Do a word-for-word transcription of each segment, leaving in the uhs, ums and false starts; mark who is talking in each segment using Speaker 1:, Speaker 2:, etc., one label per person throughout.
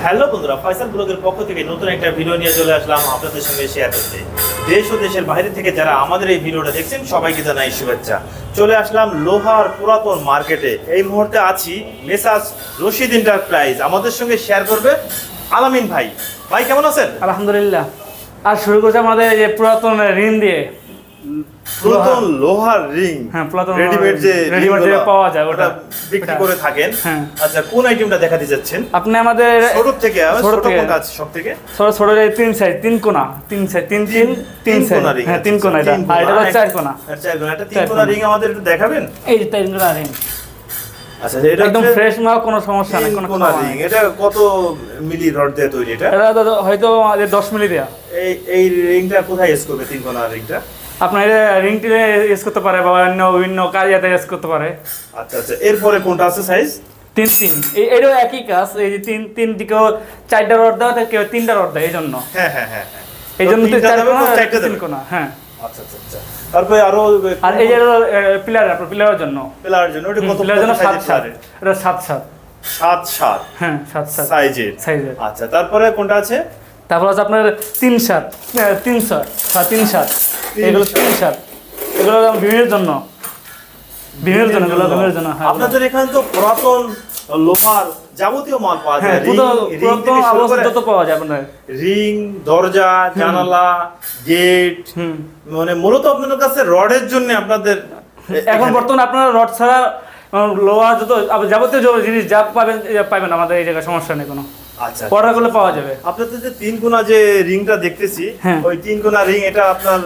Speaker 1: Hello বন্ধুরা, ফয়সাল ব্লগের পক্ষ থেকে নতুন একটা ভিডিও নিয়ে চলে আসলাম আপনাদের সঙ্গে শেয়ার করতে। দেশ ও দেশের বাইরে থেকে যারা আমাদের এই ভিডিওটা দেখছেন সবাইকে জানাই শুভেচ্ছা। চলে আসলাম লোহার পুরাতন মার্কেটে। এই মুহূর্তে আছি মেসাজ রশিদ এন্টারপ্রাইজ। আমাদের সঙ্গে শেয়ার করবে আলামিন ভাই। ভাই কেমন আছেন?
Speaker 2: আলহামদুলিল্লাহ। আর শুরু করছে আমাদের এই পুরাতন রিং দিয়ে,
Speaker 1: পুরাতন লোহার রিং।
Speaker 2: হ্যাঁ, পুরাতন
Speaker 1: রেডিমেড যে
Speaker 2: রেডিমেড যে পাওয়া যায় ওটা
Speaker 1: বিক্রি করে থাকেন।
Speaker 2: হ্যাঁ।
Speaker 1: আচ্ছা, কোন আইটেমটা দেখাতে যাচ্ছেন
Speaker 2: আপনি? আমাদের
Speaker 1: ছোট থেকে ছোট কোন কাজ সব থেকে
Speaker 2: ছোট ছোট এই তিন সাইজ, তিন কোণা, তিন সাইজ, তিন তিন তিন সাইজ। হ্যাঁ, তিন কোণা। এটা আর এটা হচ্ছে চার কোণা।
Speaker 1: চার কোণা। এটা তিন কোণা রিং আমাদের একটু দেখাবেন?
Speaker 2: এই যে তিন কোণা রিং।
Speaker 1: আচ্ছা, এটা
Speaker 2: একদম ফ্রেশ মাল, কোনো সমস্যা নাই, কোনো
Speaker 1: কোণা রিং। এটা কত মিলি রড দিয়ে তৈরি? এটা
Speaker 2: এটা হয়তো দশ মিলি দেয়া।
Speaker 1: এই এই রিংটা কোথায় ইউজ করবে? তিন কোণা রিংটা
Speaker 2: আপনার রিংটি ইউজ করতে পারে বা অন্য বিভিন্ন কাজে ইউজ করতে পারে।
Speaker 1: আচ্ছা আচ্ছা, এরপরে কোনটা আছে সাইজ?
Speaker 2: তিন তিন। এই এটাও একই কাজ। এই যে তিন তিন দিকেও চারটা রড দেওয়া থাকে, কেউ তিনটা রড দেয়, এই জন্য।
Speaker 1: হ্যাঁ হ্যাঁ হ্যাঁ,
Speaker 2: এই জন্য চার কোণা, তিন কোণা। হ্যাঁ।
Speaker 1: আচ্ছা আচ্ছা আচ্ছা। তারপরে আরো
Speaker 2: আর এই যে পিলার, আপনার পিলারের জন্য,
Speaker 1: পিলারের জন্য এটা কত?
Speaker 2: পিলারের জন্য সাত সাত। এটা সাত সাত
Speaker 1: সাত সাত।
Speaker 2: হ্যাঁ, সাত সাত
Speaker 1: সাইজের
Speaker 2: সাইজের।
Speaker 1: আচ্ছা, তারপরে কোনটা আছে?
Speaker 2: তারপর আছে আপনার তিন সাত, তিন সাত, তিন সাত। এগুলো তিন সাত, এগুলো বিভিন্ন জন্য, বিভিন্ন জন্য, এগুলো বিভিন্ন জন্য।
Speaker 1: আপনাদের এখানে তো পুরাতন লোহার যাবতীয় মাল পাওয়া যায়।
Speaker 2: পুরাতন অবস্থা যত পাওয়া যায় আপনার,
Speaker 1: রিং, দরজা, জানালা, গেট, মানে মূলত আপনাদের কাছে রডের জন্য আপনাদের
Speaker 2: এখন বর্তমানে আপনারা রড ছাড়া লোহা যত যাবতীয় জিনিস যা পাবেন পাবেন আমাদের এই জায়গায়, সমস্যা নেই কোনো।
Speaker 1: আচ্ছা,
Speaker 2: অর্ডার করলে পাওয়া যাবে।
Speaker 1: আপনাদের যে তিন কোণা যে রিংটা দেখতেছি, ওই তিন কোণা রিং, এটা আপনার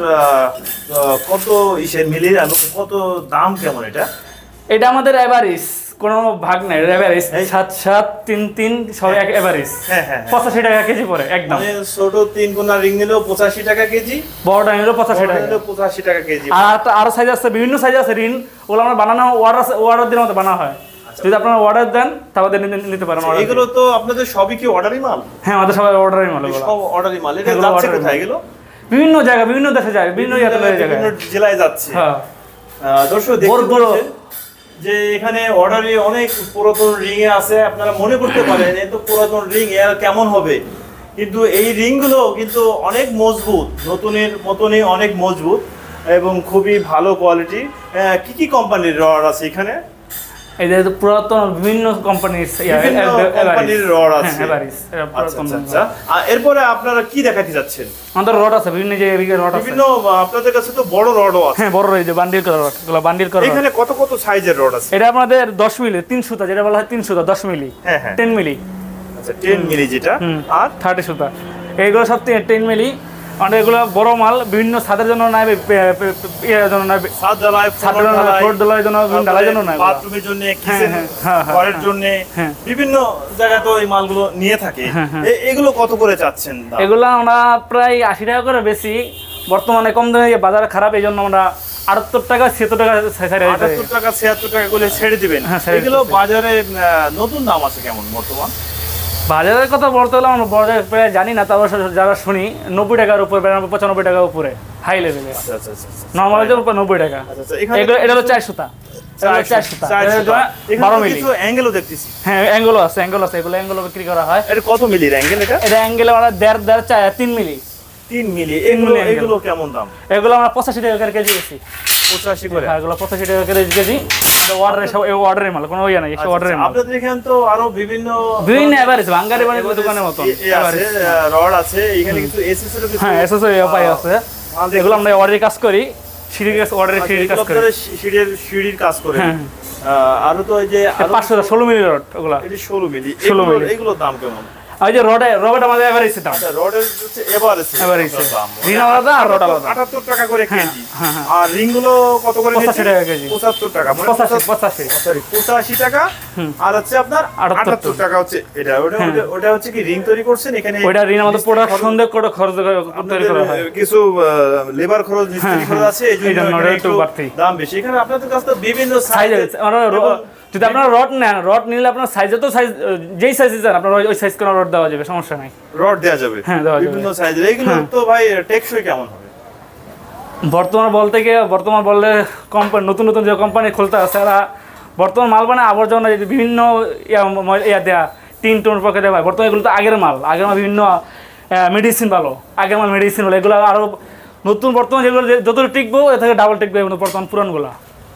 Speaker 1: কত ইসের মিলির আর কত দাম কেমন? এটা
Speaker 2: এটা আমাদের এভারেজ, কোনো ভাগ নাই, এভারেজ সাত সাত তিন তিন সব এক এভারেজ।
Speaker 1: হ্যাঁ হ্যাঁ,
Speaker 2: পঁচাশি টাকা কেজি পড়ে একদম।
Speaker 1: মানে ছোট তিন কোণা রিং নিলেও পঁচাশি টাকা কেজি,
Speaker 2: বড়টা নিলেও পঁচাশি টাকা
Speaker 1: পঁচাশি টাকা কেজি।
Speaker 2: আর আরো সাইজ আছে, বিভিন্ন সাইজ আছে রিং, ওগুলো আমরা বানানো অর্ডার অর্ডার দিলে আমাদের বানা হয়। যদি আপনারা অর্ডার দেন তাহলে নিতে পারেন।
Speaker 1: এগুলো তো আপনাদের সবই কি অর্ডারই মাল?
Speaker 2: হ্যাঁ, আমাদের সবাই অর্ডারই মাল।
Speaker 1: সব অর্ডারই মাল। এটা যাচ্ছে কোথায়? এগুলো
Speaker 2: বিভিন্ন জায়গা, বিভিন্ন দেশে যায়, বিভিন্ন জায়গায়,
Speaker 1: জেলায় যাচ্ছে।
Speaker 2: হ্যাঁ,
Speaker 1: দর্শক দেখতে পাচ্ছেন যে এখানে অর্ডারে অনেক পুরাতন রিং এ আছে। আপনারা মনে করতে পারেন এত পুরাতন রিং এর কেমন হবে, কিন্তু এই রিং গুলো কিন্তু অনেক মজবুত, নতুনের মতনই অনেক মজবুত এবং খুবই ভালো কোয়ালিটি। কি কি কোম্পানির রড আছে এখানে?
Speaker 2: এই যে পুরাতন বিভিন্ন কোম্পানির
Speaker 1: কোম্পানির রড আছে।
Speaker 2: আচ্ছা,
Speaker 1: আর এরপরে আপনারা কি দেখাতে যাচ্ছেন?
Speaker 2: আমাদের রড আছে বিভিন্ন যে রড আছে।
Speaker 1: বিভিন্ন আপনাদের কাছে তো বড় রডও আছে।
Speaker 2: হ্যাঁ, বড় এই যে বান্ডিল করা রড, এগুলো বান্ডিল করা।
Speaker 1: এখানে কত কত সাইজের রড আছে?
Speaker 2: এটা আমাদের দশ মিলি, তিন সুতা যেটা বলা হয়, তিন সুতা দশ মিলি।
Speaker 1: হ্যাঁ হ্যাঁ,
Speaker 2: দশ মিলি।
Speaker 1: আচ্ছা, দশ মিলি যেটা, আর
Speaker 2: ত্রিশ সুতা। এইগুলো সব দশ মিলি। মানে এগুলো বড় মাল, বিভিন্ন ছাদের জন্য নাই, এর জন্য নাই, ছাদ ঢালাই, ছাদ ঢালাই, ফ্লোর ঢালাইয়ের জন্য, বিভিন্ন ঢালাইয়ের জন্য নাই,
Speaker 1: বাথরুমের জন্য, কিচেন ঘরের জন্য, বিভিন্ন জায়গায় তো এই মালগুলো নিয়ে থাকে। এগুলো কত করে চাচ্ছেন?
Speaker 2: এগুলো আমরা প্রায় আশি টাকা করে বেশি। বর্তমানে কম দামে বাজার খারাপ, এই জন্য আমরা আটাত্তর টাকা ছিয়াত্তর টাকা
Speaker 1: আটাত্তর টাকা ছিয়াত্তর টাকা করে ছেড়ে দিবেন। এগুলো বাজারে নতুন দাম আছে কেমন বর্তমান?
Speaker 2: বাজারের কথা বলতে হলে আমরা বাজার প্রায় জানি না, তারপর যারা শুনি নব্বই টাকার উপরে, পঁচানব্বই টাকার উপরে হাই লেভেলে। নর্মাল উপর নব্বই টাকা। এটা হলো চার সুতা, চার সুতা, বারো মিলি।
Speaker 1: অ্যাঙ্গেলও দেখতেছি।
Speaker 2: হ্যাঁ, অ্যাঙ্গেলও আছে, অ্যাঙ্গেল আছে। এগুলো অ্যাঙ্গেল বিক্রি করা হয়।
Speaker 1: এটা কত মিলির অ্যাঙ্গেল? এটা
Speaker 2: এটা অ্যাঙ্গেল আমরা দেড় দেড় চার তিন মিলি।
Speaker 1: তিন মিলি। এগুলো এগুলো কেমন দাম?
Speaker 2: এগুলো আমরা পঁচাশি টাকা করে কেজি বেশি।
Speaker 1: পঁচাশি করে?
Speaker 2: হ্যাঁ, এগুলো পঁচাশি টাকা করে কেজি। অর্ডারের সব অর্ডারের মাল, কোনো ইয়ে নাই, সব অর্ডারের মাল।
Speaker 1: আপনাদের এখানে তো আরো বিভিন্ন
Speaker 2: বিভিন্ন এভারেজ বাঙালি বাণিজ্য দোকানের মতো
Speaker 1: রড আছে। এখানে কিছু এসএস এর কিছু,
Speaker 2: হ্যাঁ, এসএস এর উপায় আছে। এগুলো আমরা অর্ডারের কাজ করি, সিঁড়ির কাজ, অর্ডারের সিঁড়ির কাজ করি,
Speaker 1: সিঁড়ির সিঁড়ির কাজ করে। আরো তো এই যে
Speaker 2: পাঁচশো ষোলো মিলি রড, ওগুলো
Speaker 1: এটা ষোলো মিলি। ষোলো মিলি। এগুলোর দাম কেমন?
Speaker 2: ওই যে রড, রড আমাদের এভারেজ দাম।
Speaker 1: আচ্ছা, রডের হচ্ছে এভারেজ, এভারেজ দাম
Speaker 2: রিং আলাদা আর রড আলাদা।
Speaker 1: আটাত্তর টাকা করে কেজি। আর রিং গুলো কত করে?
Speaker 2: পঁচাশি টাকা কেজি।
Speaker 1: পঁচাত্তর টাকা, মানে
Speaker 2: পঁচাশি পঁচাশি
Speaker 1: সরি পঁচাশি টাকা। আর হচ্ছে আপনার আটাত্তর টাকা হচ্ছে এটা। ওটা ওটা হচ্ছে কি রিং তৈরি করছেন এখানে?
Speaker 2: ওটা রিং আমাদের প্রোডাকশন দিয়ে করে খরচ তৈরি করা হয়,
Speaker 1: কিছু লেবার খরচ, মিস্ত্রি খরচ আছে, এই জন্য একটু বাড়তি দাম বেশি। এখানে আপনাদের কাছে তো বিভিন্ন সাইজ আছে।
Speaker 2: যদি আপনারা রড নেন, রড নিলে আপনার সাইজ তো সাইজ যেই সাইজ চান আপনার ওই সাইজ কোনো রড দেওয়া যাবে, সমস্যা নাই।
Speaker 1: রড দেওয়া যাবে?
Speaker 2: হ্যাঁ, দেওয়া যাবে
Speaker 1: বিভিন্ন সাইজের। এগুলো তো ভাই টেকসই কেমন হবে?
Speaker 2: বর্তমান বলতে গিয়ে, বর্তমান বললে কোম্পানি, নতুন নতুন যে কোম্পানি খুলতে আছে, এরা বর্তমান মাল বানায় আবর্জনা বিভিন্ন ইয়া দেয়া তিন টন পকেটে পায় বর্তমানে। এগুলো তো আগের মাল, আগের মাল বিভিন্ন মেডিসিন ভালো, আগের মাল মেডিসিন ভালো, এগুলো আরও নতুন বর্তমান যেগুলো যতটা টিকবো এ থেকে ডাবল টিকবে বর্তমান পুরানগুলো।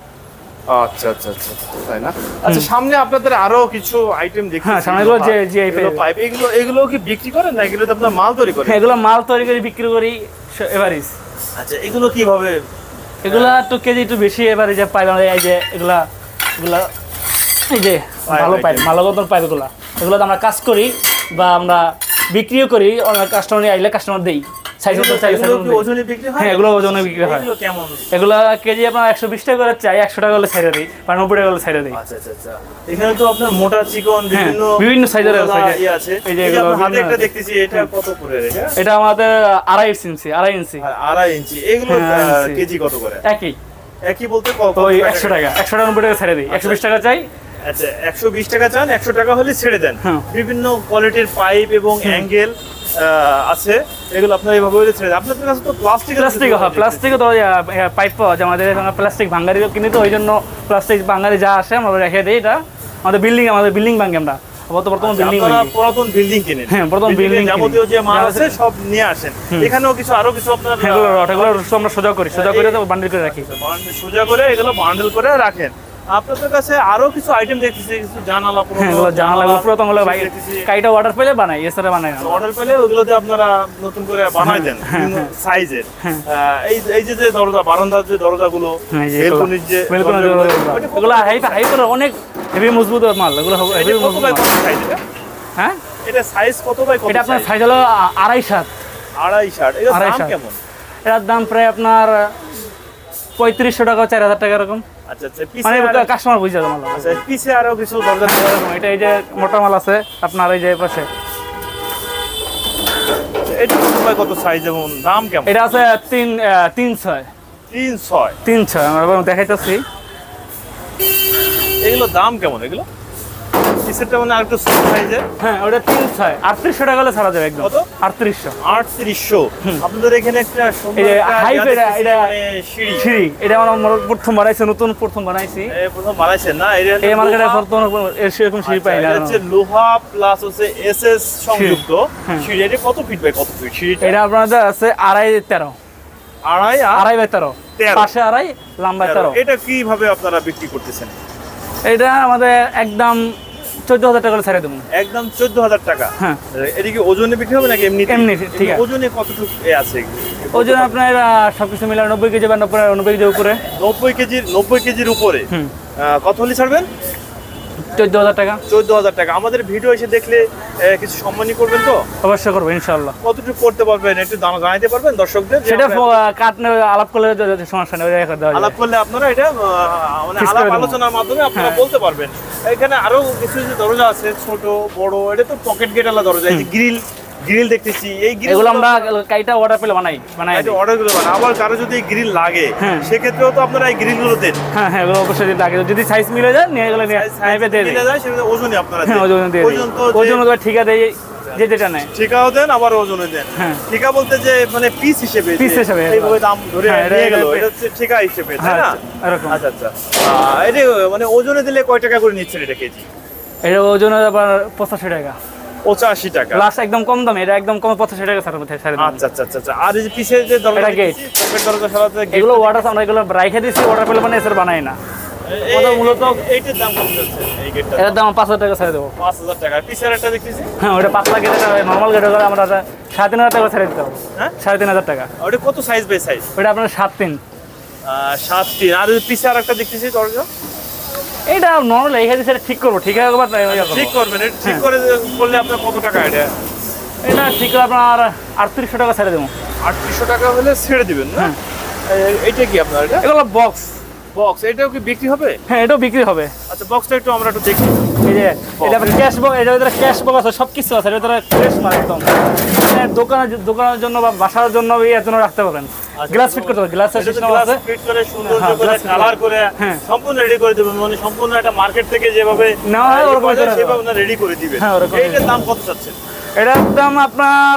Speaker 1: আচ্ছা আচ্ছা আচ্ছা তাই না? আচ্ছা সামনে আপনাদের আরো কিছু আইটেম দেখি।
Speaker 2: হ্যাঁ সামনে এগুলো যে যে
Speaker 1: পাইপ, এগুলো এগুলো কি বিক্রি করেন না এগুলো তো আপনারা মাল তৈরি করেন?
Speaker 2: এগুলো মাল তৈরি করে বিক্রি করি এভারেজ।
Speaker 1: আচ্ছা এগুলো কিভাবে?
Speaker 2: এগুলা একটু কেজি একটু বেশি এভারেজ পাইপ। এই যে এগুলা এগুলা এই যে ভালো পাইপ, মালগতন পাইপ, এগুলা এগুলো আমরা কাজ করি বা আমরা বিক্রিও করি। অনেক কাস্টমার আইলে কাস্টমার দেই সাইজ মতো চাই।
Speaker 1: ওজনে বিক্রি হয়?
Speaker 2: হ্যাঁ এগুলো ওজনে বিক্রি হয়।
Speaker 1: এগুলো কেমন?
Speaker 2: এগুলা কেজি আপনার একশো বিশ টাকা করে চাই, একশো টাকা হলে ছাইড়ে দিই বা নব্বই টাকা হলে ছাইড়ে দিই।
Speaker 1: আচ্ছা আচ্ছা আচ্ছা। এখানে তো আপনার মোটা চিকন বিভিন্ন
Speaker 2: বিভিন্ন সাইজের আছে।
Speaker 1: এই যে এগুলো হাতে একটা দেখতেছি, এটা কত করে?
Speaker 2: এটা আমাদের আড়াই ইঞ্চি আড়াই ইঞ্চি
Speaker 1: আড়াই ইঞ্চি। এগুলো কেজি কত করে?
Speaker 2: একই
Speaker 1: একই বলতে কত?
Speaker 2: ওই একশো টাকা, একশো টাকা নব্বই টাকা ছেড়ে দিই। একশো বিশ টাকা চাই।
Speaker 1: আচ্ছা একশো বিশ টাকা চান, একশো টাকা হলে ছেড়ে দেন। বিভিন্ন কোয়ালিটির পাইপ এবং অ্যাঙ্গেল আছে, এগুলো আপনারা এইভাবে ছেড়ে দেন। আপনাদের কাছে তো প্লাস্টিক
Speaker 2: প্লাস্টিক হয়, প্লাস্টিকও তো পাইপ পাওয়া যায় আমাদের এখানে। প্লাস্টিক ভাঙ্গারি কিনি তো, ওই জন্য প্লাস্টিক ভাঙ্গারি যা আসে আমরা রেখে দিই। এটা আমাদের বিল্ডিং, আমাদের বিল্ডিং ভাঙি আমরা বর্তমান বিল্ডিং।
Speaker 1: পুরাতন বিল্ডিং কিনেন?
Speaker 2: হ্যাঁ পুরাতন বিল্ডিং,
Speaker 1: যাবতীয় যে মাল আছে সব নিয়ে আসেন। এখানেও কিছু আরো কিছু আপনারা
Speaker 2: এগুলো এগুলো আমরা সোজা করি, সোজা করে বান্ডেল করে রাখি।
Speaker 1: সোজা করে এগুলো বান্ডেল করে রাখেন। আপনাদের কাছে আরো কিছু আইটেম দেখতেছি, কিছু জানালা,
Speaker 2: এগুলো জানালা পুরাতন গুলো ভাই কাইটা অর্ডার পেলে বানাই, এছাড়া বানাই না।
Speaker 1: অর্ডার পেলে ওগুলোতে আপনারা নতুন করে বানাই দেন সাইজের। এই এই যে দরজা, বারান্দার যে দরজাগুলো, বেলকনির যে
Speaker 2: এগুলো হাই হাই করে অনেক হেভি মজবুত মাল। এগুলো হেভি মজবুত
Speaker 1: সাইজ। এটা
Speaker 2: হ্যাঁ
Speaker 1: এটা সাইজ কত বাই কত?
Speaker 2: এটা আপনার সাইজ হলো আড়াই সাত।
Speaker 1: আড়াই সাত। এর দাম কেমন?
Speaker 2: এটার দাম প্রায় আপনার পঁয়ত্রিশশো টাকা, চার হাজার টাকা এরকম।
Speaker 1: আচ্ছা আচ্ছা।
Speaker 2: মানে কাস্টমার বুঝে যাবে মাল।
Speaker 1: আচ্ছা পিছে আরো কিছু দরজা এরকম।
Speaker 2: এটা এই যে মোটা মাল আছে আপনার এই যে পাশে,
Speaker 1: এটা কত সাইজ এবং দাম কেমন?
Speaker 2: এটা আছে তিন তিন ছয়
Speaker 1: তিন ছয়
Speaker 2: তিন ছয় আমরা দেখাইতেছি।
Speaker 1: এগুলো দাম কেমন? এগুলো পিসেরটা মানে আরেকটু ছোট সাইজে।
Speaker 2: হ্যাঁ ওটা তিন ছয় আটত্রিশশো টাকা হলে ছাড়া যাবে একদম।
Speaker 1: কত?
Speaker 2: আটত্রিশশো।
Speaker 1: আটত্রিশশো। আপনাদের এখানে একটা
Speaker 2: এই যে হাই এটা এটা সিঁড়ি সিঁড়ি এটা আমরা প্রথম বানাইছি, নতুন প্রথম বানাইছি।
Speaker 1: এই প্রথম বানাইছেন না?
Speaker 2: এই মার্কেটে প্রথম এরকম সিঁড়ি পাই না।
Speaker 1: এটা হচ্ছে লোহা প্লাস হচ্ছে এসএস সংযুক্ত সিঁড়ি। এটা কত ফিট বাই কত ফিট সিঁড়িটা?
Speaker 2: এটা আপনাদের আছে আড়াই তেরো।
Speaker 1: আড়াই
Speaker 2: আড়াই বাই তেরো, পাশে আড়াই, লম্বা তেরো।
Speaker 1: এটা কিভাবে আপনারা বিক্রি করতেছেন?
Speaker 2: এটা আমাদের একদম চোদ্দ হাজার টাকা ছেড়ে দেবো।
Speaker 1: একদম চোদ্দ হাজার টাকা?
Speaker 2: হ্যাঁ।
Speaker 1: এদিকে ওজনে বিক্রি হবে নাকি এমনি?
Speaker 2: এমনি ঠিক আছে।
Speaker 1: ওজনে কতটুকু আছে?
Speaker 2: ওজন আপনার সবকিছু মিলে নব্বই কেজি বা নব্বই নব্বই কেজির উপরে।
Speaker 1: নব্বই কেজির নব্বই কেজির উপরে। কত হলে ছাড়বেন?
Speaker 2: চোদ্দ হাজার টাকা।
Speaker 1: চোদ্দ হাজার টাকা। আমাদের ভিডিও এসে দেখলে কিছু সম্মানই করবেন তো?
Speaker 2: অবশ্যই করবো ইনশাল্লাহ।
Speaker 1: কতটুকু করতে পারবেন একটু জানাইতে পারবেন দর্শকদের?
Speaker 2: সেটা কাট আলাপ করলে সমস্যা নেই,
Speaker 1: আলাপ করলে আপনারা এটা মানে আলাপ আলোচনার মাধ্যমে আপনারা বলতে পারবেন। এখানে আরো কিছু যে দরজা আছে ছোট বড়, এটা তো পকেট গেট আলা দরজা। এই যে গ্রিল গ্রিল দেখতেছি, এই গ্রিল
Speaker 2: এগুলো আমরা কাইটা অর্ডার পেলে বানাই বানাই
Speaker 1: এই অর্ডার গুলো বানাই। আবার কারো যদি গ্রিল লাগে সেক্ষেত্রেও তো আপনারা এই গ্রিল গুলো দেন?
Speaker 2: হ্যাঁ হ্যাঁ এগুলো অবশ্যই লাগে। যদি সাইজ মিলে যায় নিয়ে এগুলো নিয়ে সাইজে দিয়ে
Speaker 1: মিলে যায় সেটা ওজনে আপনারা দেন?
Speaker 2: হ্যাঁ ওজনে দিয়ে ওজন তো ওজন তো ঠিকা দেই, যে যেটা নেয়
Speaker 1: ঠিকাও দেন আবার ওজনে দেন। হ্যাঁ ঠিকা বলতে যে মানে পিস হিসেবে
Speaker 2: পিস হিসেবে
Speaker 1: এইভাবে দাম ধরে নিয়ে গেল, এটা হচ্ছে ঠিকা হিসেবে তাই না?
Speaker 2: এরকম।
Speaker 1: আচ্ছা আচ্ছা। এটা মানে ওজনে দিলে কয় টাকা করে নিচ্ছেন এটা কেজি?
Speaker 2: এটা ওজনে আবার পঁচাশি টাকা।
Speaker 1: পঁচাশি টাকা
Speaker 2: লাস্ট একদম কম দামে, এটা একদম কম পঁচাশি টাকা ছাড়া মধ্যে ছাড়া।
Speaker 1: আচ্ছা আচ্ছা আচ্ছা। আর এই যে পিছে যে দরজা
Speaker 2: গেট,
Speaker 1: পকেট দরজা সারাতে
Speaker 2: এগুলো অর্ডার আমরা এগুলো রাইখে দিছি, অর্ডার পেলে মানে এসে বানাই না।
Speaker 1: এটা মূলত এইটার দাম কত যাচ্ছে? এই গেটটা
Speaker 2: এর দাম পাঁচ হাজার টাকা ছেড়ে দেবো।
Speaker 1: পাঁচ হাজার টাকা। পিছের একটা দেখতেছি,
Speaker 2: হ্যাঁ ওটা পাঁচ লাখ গেট, নরমাল গেট করে আমরা সাড়ে তিন হাজার টাকা ছেড়ে দিতে হবে। হ্যাঁ সাড়ে তিন হাজার টাকা।
Speaker 1: ওটা কত সাইজ বাই সাইজ?
Speaker 2: ওটা আপনার সাত তিন
Speaker 1: সাত তিন। আর পিছে আর একটা দেখতেছি দরজা,
Speaker 2: এটা নরমাল এই সেটা ঠিক করবো। ঠিক আছে
Speaker 1: ঠিক করবেন। এটা ঠিক করে করলে আপনার কত টাকা? এটা
Speaker 2: এটা ঠিক করে আপনার আটত্রিশশো টাকা ছেড়ে দেবো।
Speaker 1: আটত্রিশশো টাকা হলে ছেড়ে দিবেন না? এইটা কি আপনার? এটা
Speaker 2: এগুলো বক্স
Speaker 1: বক্স। এটাও কি বিক্রি হবে?
Speaker 2: হ্যাঁ এটাও বিক্রি হবে।
Speaker 1: আচ্ছা বক্সটা একটু আমরা একটু দেখি।
Speaker 2: এই যে এটা আপনার ক্যাশ বক্স, এটার ভিতরে ক্যাশ বক্স আছে, সব কিছু আছে। এটার ভিতরে ফ্রেশ মাল একদম। দোকানে দোকানের জন্য বা বাসার জন্য এর জন্য রাখতে পারবেন। গ্লাস ফিট করতে হবে, গ্লাসের সিস্টেম আছে,
Speaker 1: ফিট করে সুন্দর করে কালার করে সম্পূর্ণ রেডি করে দিবেন। মানে সম্পূর্ণ একটা মার্কেট থেকে যেভাবে
Speaker 2: না হয় ওরকম
Speaker 1: সেভাবে আপনারা রেডি করে দিবেন। এইটার দাম কত চাচ্ছেন?
Speaker 2: এটার দাম আপনার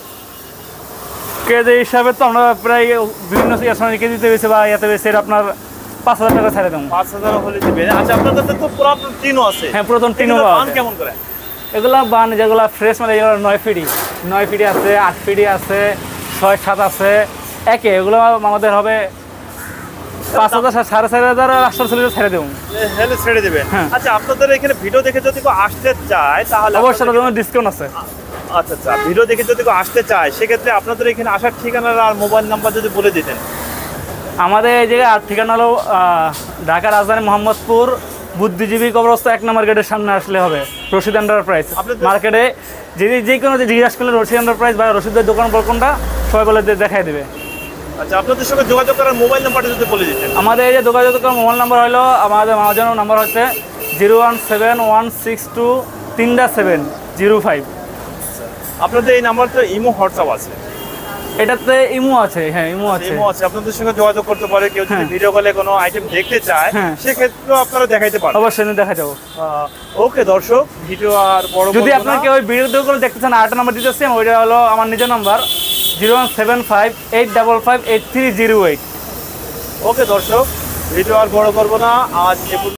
Speaker 2: কেজি হিসাবে তো আমরা প্রায় বিভিন্ন কেজিতে বেশি বা ইয়াতে বেশি, এটা আপনার পাঁচ হাজার টাকা ছেড়ে দেবো।
Speaker 1: পাঁচ হাজার হলে দিবেন। আচ্ছা আপনাদের তো পুরাতন টিনও আছে?
Speaker 2: হ্যাঁ পুরাতন টিনও
Speaker 1: দাম কেমন করে?
Speaker 2: এগুলো বান যেগুলো ফ্রেশ মানে যেগুলো নয় ফিটি নয় ফিটি আছে, আট ফিটি আছে, ছয় সাত আছে, একে এগুলো আমাদের হবে পাঁচ হাজার সাড়ে চার হাজার আটশো চল্লিশ ছেড়ে দেবো।
Speaker 1: হেলে ছেড়ে দেবেন। আচ্ছা আপনাদের এখানে ভিডিও দেখে যদি কেউ আসতে চায় তাহলে
Speaker 2: অবশ্যই ডিসকাউন্ট আছে।
Speaker 1: আচ্ছা আচ্ছা, ভিডিও দেখে যদি কেউ আসতে চায় সেক্ষেত্রে আপনাদের এখানে আসার ঠিকানা আর মোবাইল নাম্বার যদি বলে দিতেন।
Speaker 2: আমাদের এই জায়গায় আর ঠিকানা হলো ঢাকা রাজধানী মোহাম্মদপুর বুদ্ধিজীবী কবরস্থ এক নম্বর গেটের সামনে আসলে হবে, রশিদ এন্টারপ্রাইজ মার্কেটে। যদি যে কোনো জিজ্ঞাসা করলে রশিদ এন্টারপ্রাইজ বা রশিদের দোকান কোনটা সবাই বলে দেখাই দেবে।
Speaker 1: আচ্ছা আপনাদের সঙ্গে যোগাযোগ করার মোবাইল নাম্বারটা যদি বলে দিতেন।
Speaker 2: আমাদের এই যে যোগাযোগ করার মোবাইল নাম্বার হলো আমাদের মামাজনের নাম্বার হচ্ছে zero one seven one six two তিনটা সেভেন জিরো ফাইভ।
Speaker 1: আপনাদের এই নাম্বারটা ইমো হোয়াটসঅ্যাপ আছে?
Speaker 2: এটাতে ইমো আছে, হ্যাঁ ইমো আছে।
Speaker 1: ইমো আছে, আপনাদের সঙ্গে যোগাযোগ করতে পারে। কেউ যদি ভিডিও কলে কোনো আইটেম দেখতে চায় সেক্ষেত্রেও আপনারা দেখাইতে পারেন।
Speaker 2: অবশ্যই দেখা যাবো।
Speaker 1: ওকে দর্শক, ভিডিও আর বড়
Speaker 2: যদি আপনার কেউ ভিডিও করে দেখতে চান আট নাম্বার দিতেছি, ওইটা হলো আমার নিজের number zero one seven five eight double five eight three zero eight.
Speaker 1: Okay দর্শক, ভিডিও আর বড় করবো না, আজ